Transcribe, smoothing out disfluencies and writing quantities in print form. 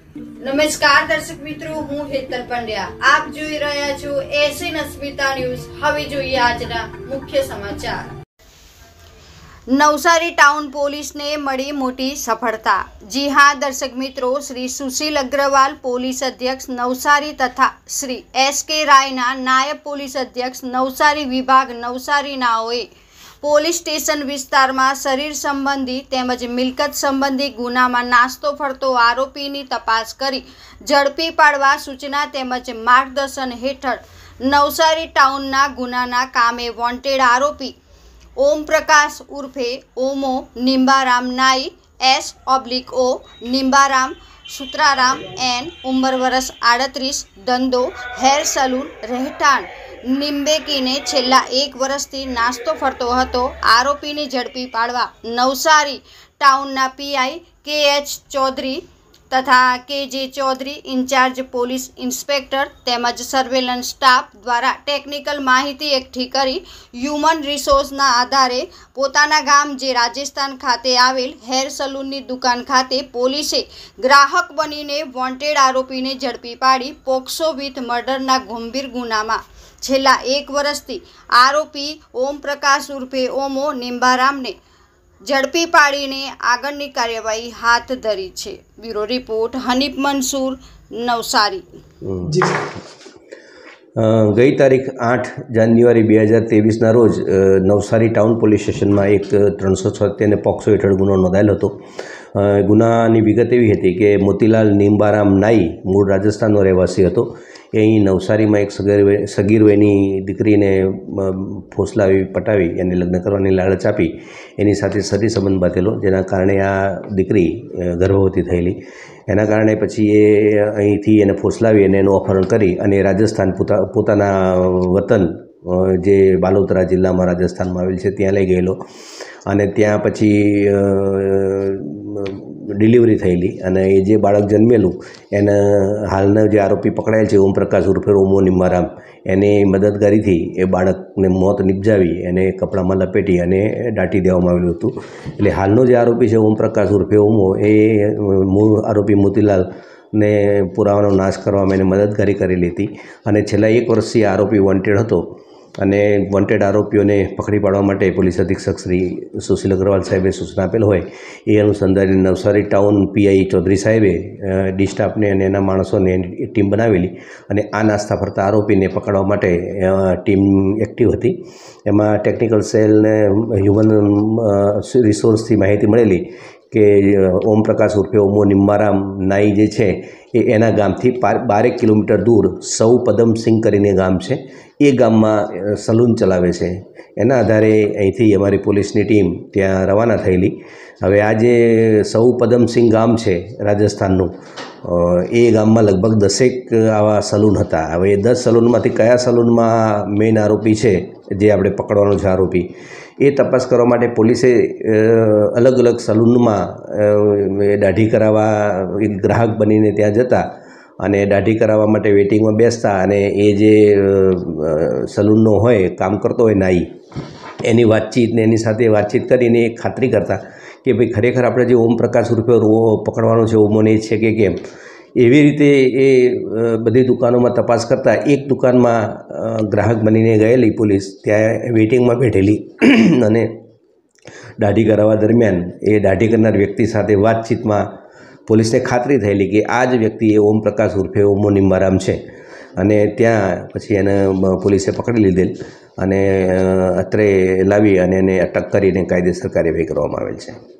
નમસ્કાર દર્શક મિત્રો, હું હેતલ પંડ્યા. આપ જોઈ રહ્યા છો એસએન અસ્મિતા ન્યૂઝ. હવે જોઈએ આજના મુખ્ય સમાચાર. નવસારી ટાઉન પોલીસને મળી મોટી સફળતા. જી હા દર્શક મિત્રો, શ્રી સુશીલ અગ્રવાલ પોલીસ અધ્યક્ષ નવસારી તથા શ્રી એસ.કે. રાયના નાયબ પોલીસ અધ્યક્ષ નવસારી વિભાગ નવસારીનાઓએ પોલીસ સ્ટેશન વિસ્તારમાં શરીર સંબંધી તેમજ મિલકત સંબંધી ગુનામાં નાસ્તો ફરતો આરોપીની તપાસ કરી ઝડપી પાડવા સૂચના તેમજ માર્ગદર્શન હેઠળ નવસારી ટાઉનના ગુનાના કામે વોન્ટેડ આરોપી ઓમપ્રકાશ ઉર્ફે ઓમો નિંબારામ નાઈ S/O નિંબારામ સુત્રારામ એન, ઉંમર વર્ષ 38, ધંધો હેર સલૂન, રહેઠાણ નિંબેકીને છેલ્લા 1 વર્ષથી નાસ્તો ફરતો હતો. આરોપીને ઝડપી પાડવા નવસારી ટાઉનના પીઆઈ કે.એચ. ચૌધરી તથા K J. Chaudhary incharge police inspector તેમજ સર્વેલન્સ સ્ટાફ દ્વારા ટેકનિકલ માહિતી એકઠી કરી હ્યુમન રિસોર્સના આધારે પોતાના ગામ જે રાજસ્થાન ખાતે આવેલ હેર સલૂનની દુકાન ખાતે પોલીસે ગ્રાહક બનીને વોન્ટેડ આરોપીને ઝડપી પાડી પોક્સો વિથ મર્ડરના ગંભીર ગુનામાં છેલ્લા 1 વર્ષથી આરોપી ઓમપ્રકાશ ઉર્ફે ઓમો નિંબારામને ઝડપી પાડીને આગળની કાર્યવાહી હાથ ધરી છે. Bureau report Hanif Mansoor, Navsari. ગઈ તારીખ 8 જાન્યુઆરી 2023ના રોજ નવસારી ટાઉન પોલીસ સ્ટેશનમાં એક 376 અને પોક્સો હેઠળ ગુનો નોંધાયેલો હતો. ગુનાની વિગત એવી હતી કે મોતીલાલ નિંબારામ નાઈ મૂળ રાજસ્થાનનો રહેવાસી હતો. એ અહીં નવસારીમાં એક સગીર વયની દીકરીને ફોસલાવી પટાવી એને લગ્ન કરવાની લાલચ આપી એની સાથે સતી સંબંધ બાંધેલો, જેના કારણે આ દીકરી ગર્ભવતી થયેલી. એના કારણે પછી એ અહીંથી એને ફોસલાવી અને એનું અપહરણ કરી અને રાજસ્થાન પોતાના વતન જે બાલોતરા જિલ્લામાં રાજસ્થાનમાં આવેલ છે ત્યાં લઈ ગયેલો અને ત્યાં પછી ડિલિવરી થયેલી અને એ જે બાળક જન્મેલું એને હાલના જે આરોપી પકડાયેલ છે ઓમપ્રકાશ ઉર્ફે ઓમો નિંબારામ, એને મદદગારીથી એ બાળકને મોત નિપજાવી એને કપડામાં લપેટી અને દાટી દેવામાં આવેલું હતું. એટલે હાલનો જે આરોપી છે ઓમપ્રકાશ ઉર્ફે ઓમો એ મૂળ આરોપી મોતીલાલ ને પુરાવાનો નાશ કરવામાં એને મદદગારી કરેલી હતી અને છેલ્લા 1 વર્ષથી આરોપી વોન્ટેડ હતો અને વોન્ટેડ આરોપીઓને પકડી પાડવા માટે પોલીસ અધિક્ષક શ્રી સુશીલ અગ્રવાલ સાહેબે સૂચના આપેલ હોય એ અનુસંધાને નવસારી ટાઉન પીઆઈ ચૌધરી સાહેબે ડી સ્ટાફને અને એના માણસોને ટીમ બનાવેલી અને આ નાસ્તા ફરતા આરોપીને પકડવા માટે ટીમ એક્ટિવ હતી. એમાં ટેકનિકલ સેલને હ્યુમન રિસોર્સથી માહિતી મળેલી કે ઓમપ્રકાશ ઉર્ફે ઓમો નિંબારામ નાઈ જે છે એ એના ગામથી 12 કિલોમીટર દૂર સૌ પદમસિંહ કરીને ગામ છે, એ ગામમાં સલૂન ચલાવે છે. એના આધારે અહીંથી અમારી પોલીસની ટીમ ત્યાં રવાના થયેલી. હવે આ જે સૌ પદમસિંહ ગામ છે રાજસ્થાનનું, એ ગામમાં લગભગ 10 આવા સલૂન હતા. હવે એ 10 સલૂનમાંથી કયા સલૂનમાં મેઇન આરોપી છે જે આપણે પકડવાનો છે આરોપી, એ તપાસ કરવા માટે પોલીસે અલગ અલગ સલૂનમાં દાઢી કરાવવા એક ગ્રાહક બનીને ત્યાં જતા અને દાઢી કરાવવા માટે વેઇટિંગમાં બેસતા અને એ જે સલૂનનો હોય કામ કરતો હોય નાઈ એની વાતચીત ને એની સાથે વાતચીત કરીને એક ખાતરી કરતા કે ભાઈ ખરેખર આપણે જે ઓમપ્રકાશ રૂપે પકડવાનો છે ઓમોને છે કે કેમ. એવી રીતે એ બધી દુકાનોમાં તપાસ કરતા એક દુકાનમાં ગ્રાહક બનીને ગયેલી પોલીસ ત્યાં વેઇટિંગમાં બેઠેલી અને દાઢી કરાવવા દરમિયાન એ દાઢી કરનાર વ્યક્તિ સાથે વાતચીતમાં પોલીસને ખાતરી થયેલી કે આ જ વ્યક્તિ એ ઓમપ્રકાશ ઉર્ફે ઓમો નિંબારામ છે અને ત્યાં પછી એને પોલીસે પકડી લીધેલ અને અત્રે લાવી અને એને અટક કરીને કાયદેસર કાર્યવાહી કરવામાં આવેલ છે.